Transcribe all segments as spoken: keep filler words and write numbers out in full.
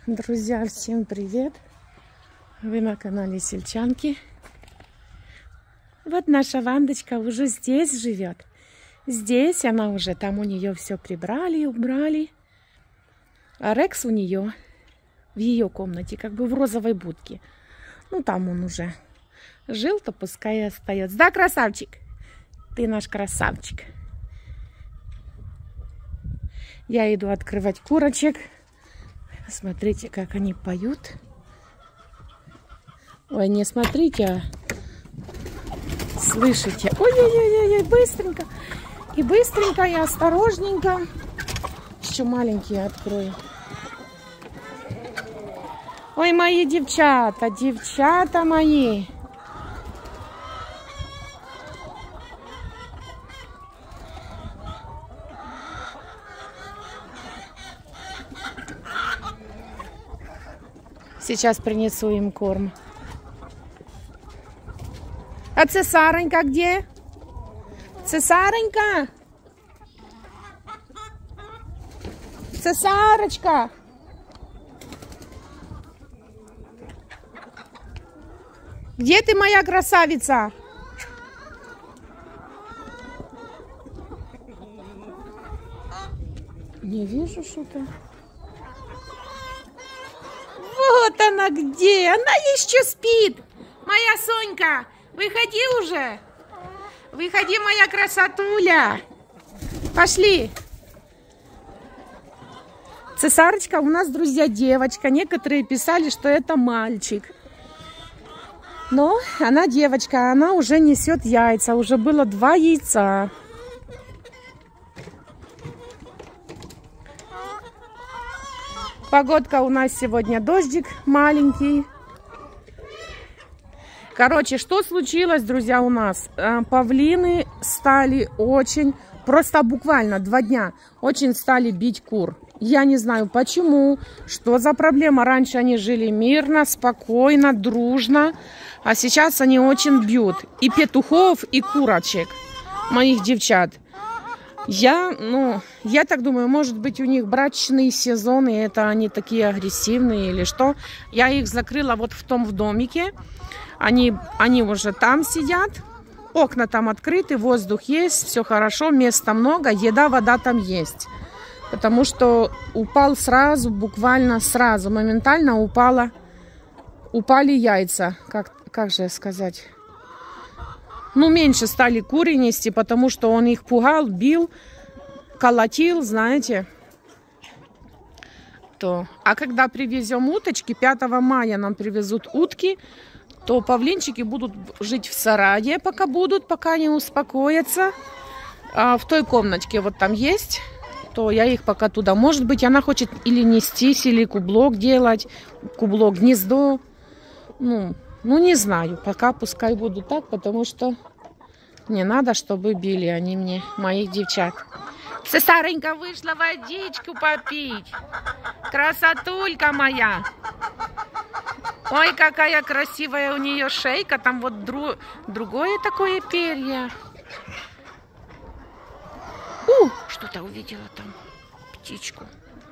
Друзья, всем привет! Вы на канале Сельчанки. Вот наша Вандочка уже здесь живет. Здесь она уже, там у нее все прибрали, убрали. А Рекс у нее в ее комнате, как бы в розовой будке. Ну, там он уже жил, то пускай и остается. Да, красавчик? Ты наш красавчик. Я иду открывать курочек. Смотрите, как они поют. Ой, не смотрите, а слышите. Ой-ой-ой, быстренько. И быстренько, и осторожненько. Еще маленькие открою. Ой, мои девчата, девчата мои. Сейчас принесу им корм. А цесаренька где? Цесаренька? Цесарочка? Где ты, моя красавица? Не вижу что-то. Вот она где! Она еще спит! Моя Сонька! Выходи уже! Выходи, моя красотуля! Пошли! Цесарочка у нас, друзья, девочка. Некоторые писали, что это мальчик. Но она девочка, она уже несет яйца. Уже было два яйца. Погодка у нас сегодня дождик маленький. Короче, что случилось, друзья, у нас? Павлины стали очень, просто буквально два дня, очень стали бить кур. Я не знаю почему, что за проблема. Раньше они жили мирно, спокойно, дружно. А сейчас они очень бьют. И петухов, и курочек, моих девчат. Я, ну, я так думаю, может быть, у них брачные сезоны, это они такие агрессивные или что. Я их закрыла вот в том в домике. Они, они уже там сидят. Окна там открыты, воздух есть, все хорошо, места много, еда, вода там есть. Потому что упал сразу, буквально сразу, моментально упала, упали яйца. Как, как же сказать? Ну, меньше стали куры нести, потому что он их пугал, бил, колотил, знаете. То. А когда привезем уточки, пятого мая нам привезут утки, то павлинчики будут жить в сарае, пока будут, пока не успокоятся. А в той комнатке вот там есть, то я их пока туда. Может быть, она хочет или нестись, или кублок делать, кублок, гнездо. Ну... Ну, не знаю, пока пускай будут так, потому что не надо, чтобы били они мне, моих девчат. Цесаренька вышла водичку попить. Красотулька моя. Ой, какая красивая у нее шейка. Там вот дру... другое такое перья. У, что-то увидела там. Птичку.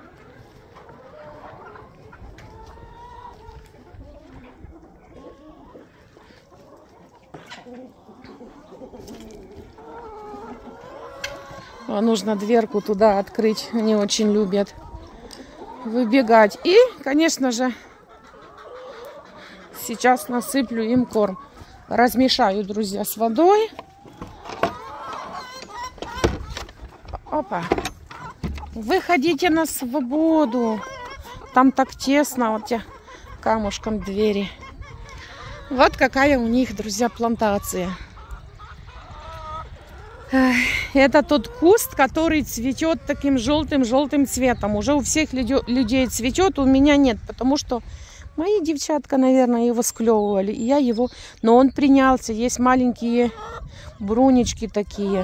Нужно дверку туда открыть. Они очень любят выбегать. И, конечно же, сейчас насыплю им корм. Размешаю, друзья, с водой. Опа. Выходите на свободу. Там так тесно. Вот я камушком двери. Вот какая у них, друзья, плантация. Это тот куст, который цветет таким желтым-желтым цветом. Уже у всех людей цветет, у меня нет, потому что мои девчатка, наверное, его склевывали. И я его... Но он принялся. Есть маленькие брунечки такие.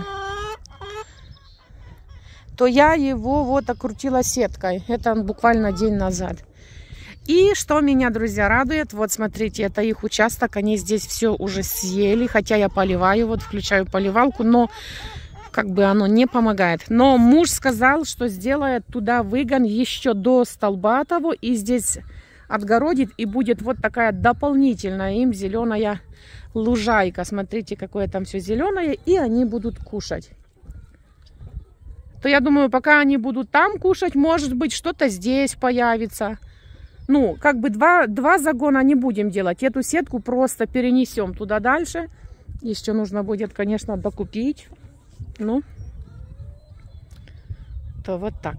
То я его вот окрутила сеткой. Это буквально день назад. И что меня, друзья, радует, вот смотрите, это их участок, они здесь все уже съели, хотя я поливаю, вот включаю поливалку, но как бы оно не помогает. Но муж сказал, что сделает туда выгон еще до столба того, и здесь отгородит, и будет вот такая дополнительная им зеленая лужайка. Смотрите, какое там все зеленое, и они будут кушать. То я думаю, пока они будут там кушать, может быть, что-то здесь появится. Ну, как бы два, два загона не будем делать. Эту сетку просто перенесем туда дальше. Еще нужно будет, конечно, докупить. Ну, то вот так.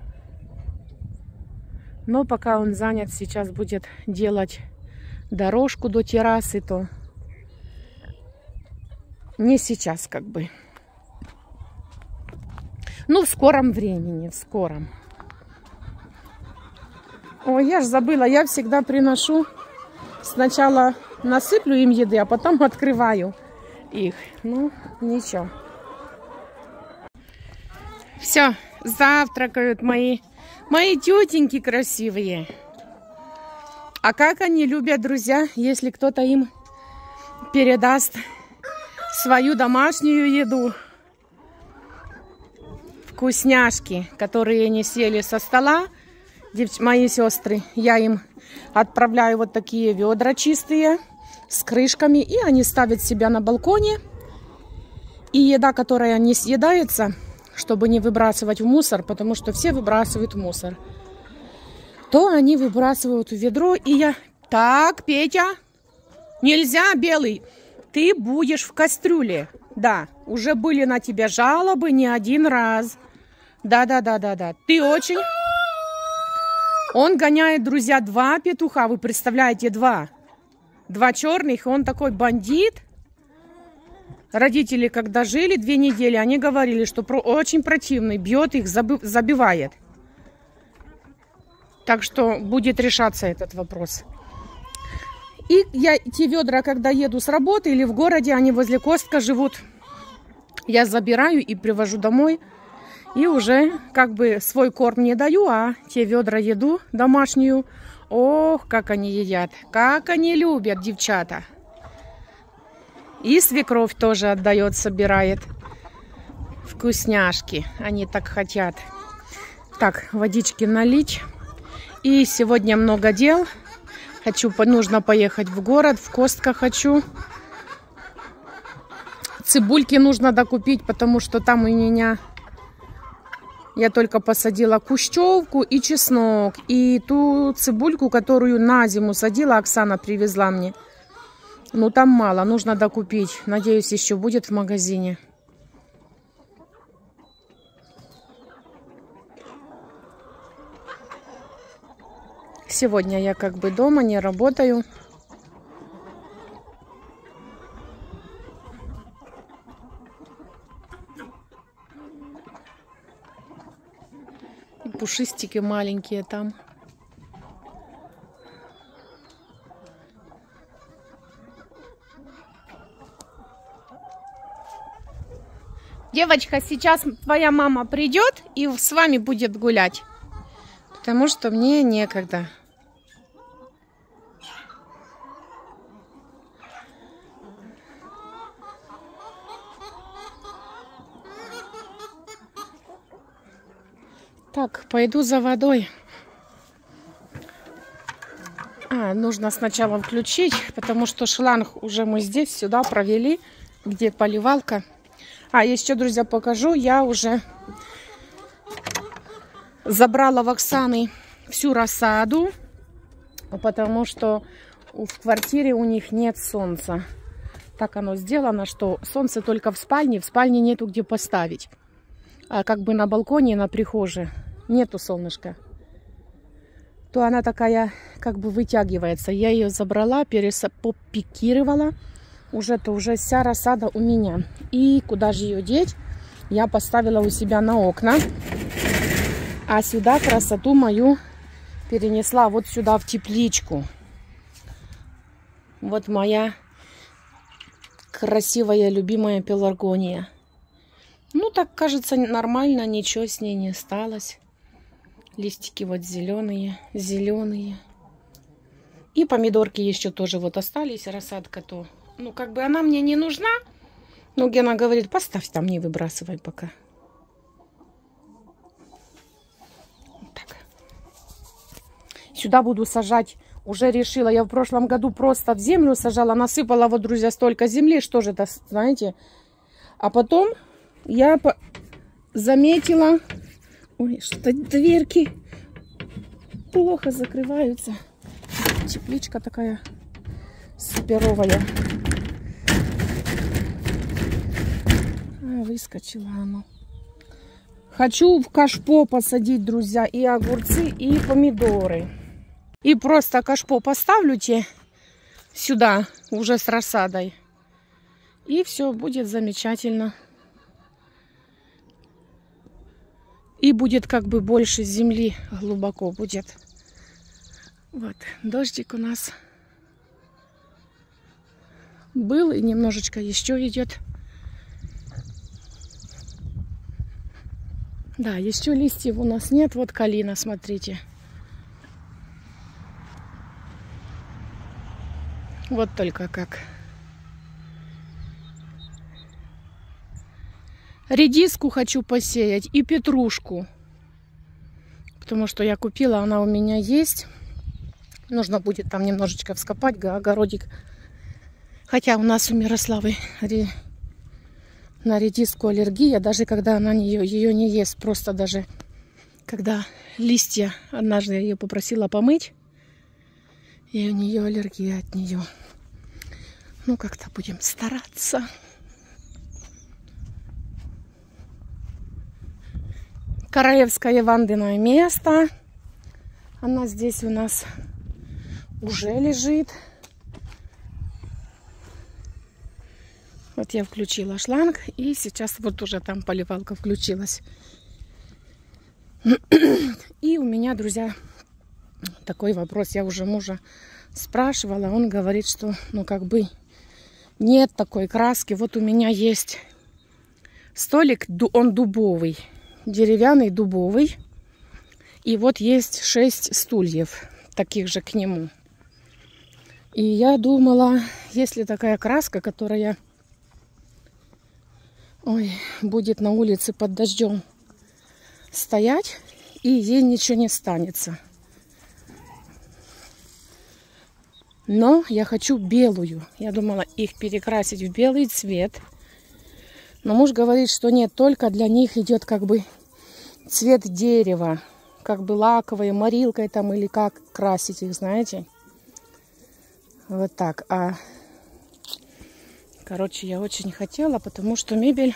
Но пока он занят, сейчас будет делать дорожку до террасы, то не сейчас как бы. Ну, в скором времени, в скором. Ой, я ж забыла, я всегда приношу, сначала насыплю им еды, а потом открываю их. Ну, ничего. Все, завтракают мои, мои тетеньки красивые. А как они любят, друзья, если кто-то им передаст свою домашнюю еду. Вкусняшки, которые они съели со стола. Мои сестры, я им отправляю вот такие ведра чистые с крышками, и они ставят себя на балконе. И еда, которая не съедается, чтобы не выбрасывать в мусор, потому что все выбрасывают в мусор, то они выбрасывают в ведро. И я... Так, Петя, нельзя, белый, ты будешь в кастрюле. Да, уже были на тебя жалобы не один раз. Да-да-да-да-да, ты очень... Он гоняет, друзья, два петуха. Вы представляете, два. Два черных. Он такой бандит. Родители, когда жили две недели, они говорили, что про очень противный. Бьет их, забивает. Так что будет решаться этот вопрос. И я те ведра, когда еду с работы или в городе, они возле Костка живут. Я забираю и привожу домой. И уже как бы свой корм не даю, а те ведра еду домашнюю. Ох, как они едят. Как они любят, девчата. И свекровь тоже отдает, собирает. Вкусняшки. Они так хотят. Так, водички налить. И сегодня много дел. Хочу, нужно поехать в город. В Костка хочу. Цибульки нужно докупить, потому что там у меня... Я только посадила кущевку и чеснок. И ту цибульку, которую на зиму садила, Оксана привезла мне. Ну, там мало, нужно докупить. Надеюсь, еще будет в магазине. Сегодня я как бы дома, не работаю. Пушистики маленькие там. Девочка, сейчас твоя мама придет и с вами будет гулять. Потому что мне некогда. Так, пойду за водой. А, нужно сначала включить, потому что шланг уже мы здесь, сюда провели, где поливалка. А, еще, друзья, покажу. Я уже забрала в Оксаны всю рассаду, потому что в квартире у них нет солнца. Так оно сделано, что солнце только в спальне, в спальне нету где поставить. А как бы на балконе, на прихожей нету солнышка, то она такая как бы вытягивается. Я ее забрала, перепикировала. Уже то уже вся рассада у меня. И куда же ее деть? Я поставила у себя на окна. А сюда красоту мою перенесла вот сюда в тепличку. Вот моя красивая, любимая пеларгония. Ну, так кажется, нормально, ничего с ней не осталось. Листики вот зеленые, зеленые. И помидорки еще тоже вот остались, рассадка то. Ну, как бы она мне не нужна, Ну, Гена говорит, поставь там, не выбрасывай пока. Вот так. Сюда буду сажать. Уже решила. Я в прошлом году просто в землю сажала. Насыпала, вот, друзья, столько земли. Что же это, знаете? А потом я заметила... Ой, что-то дверки плохо закрываются. Тепличка такая суперовая. А, выскочила оно. Хочу в кашпо посадить, друзья, и огурцы, и помидоры. И просто кашпо поставлю те сюда, уже с рассадой. И все будет замечательно. И будет как бы больше земли, глубоко будет. Вот, дождик у нас был и немножечко еще идет. Да, еще листьев у нас нет. Вот калина, смотрите. Вот только как. Редиску хочу посеять и петрушку. Потому что я купила, она у меня есть. Нужно будет там немножечко вскопать огородик. Хотя у нас у Мирославы на редиску аллергия. Даже когда она ее, ее не ест. Просто даже когда листья, однажды я ее попросила помыть. И у нее аллергия от нее. Ну, как-то будем стараться. Королевское Вандиное место. Она здесь у нас уже лежит. Вот я включила шланг. И сейчас вот уже там поливалка включилась. И у меня, друзья, такой вопрос. Я уже мужа спрашивала. Он говорит, что ну как бы нет такой краски. Вот у меня есть столик. Он дубовый. Деревянный, дубовый. И вот есть шесть стульев, таких же к нему. И я думала, если такая краска, которая ой, будет на улице под дождем стоять, и ей ничего не станется. Но я хочу белую. Я думала их перекрасить в белый цвет. Но муж говорит, что нет, только для них идет как бы цвет дерева. Как бы лаковой, морилкой там или как красить их, знаете. Вот так. А, короче, я очень хотела, потому что мебель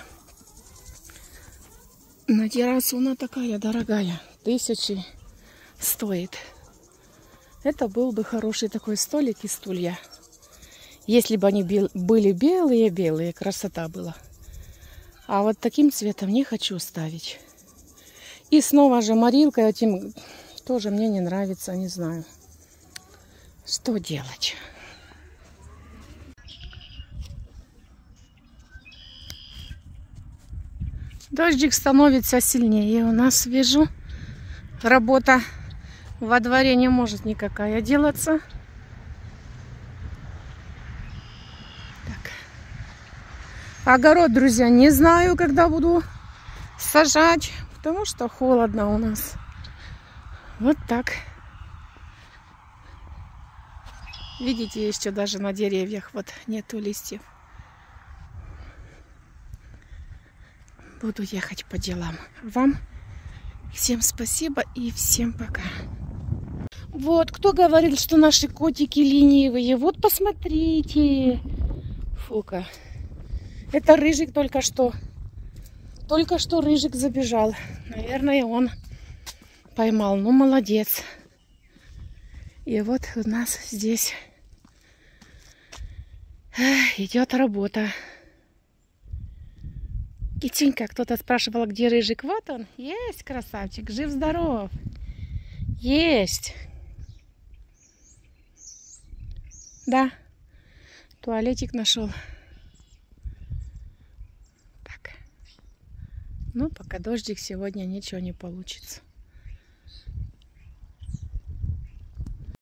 на террасу, она такая дорогая. Тысячи стоит. Это был бы хороший такой столик и стулья. Если бы они были белые-белые, красота была. А вот таким цветом не хочу ставить. И снова же морилка этим тоже мне не нравится, не знаю, что делать. Дождик становится сильнее. У нас, вижу, работа во дворе не может никакая делаться. Огород, друзья, не знаю, когда буду сажать, потому что холодно у нас. Вот так. Видите, еще даже на деревьях вот нету листьев. Буду ехать по делам. Вам всем спасибо и всем пока. Вот, кто говорил, что наши котики ленивые? Вот, посмотрите. Фу-ка. Это Рыжик только что. Только что Рыжик забежал. Наверное, он поймал. Ну, молодец. И вот у нас здесь идет работа. Китенька, кто-то спрашивал, где Рыжик. Вот он. Есть, красавчик. Жив-здоров. Есть. Да. Туалетик нашел. Ну, пока дождик, сегодня ничего не получится.